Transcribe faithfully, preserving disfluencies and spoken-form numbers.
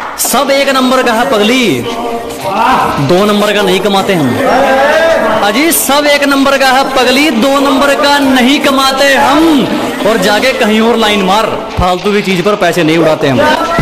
सब एक नंबर का है पगली, दो नंबर का नहीं कमाते हम। अजी सब एक नंबर का है पगली, दो नंबर का नहीं कमाते हम। और जाके कहीं और लाइन मार, फालतू की चीज पर पैसे नहीं उड़ाते हम।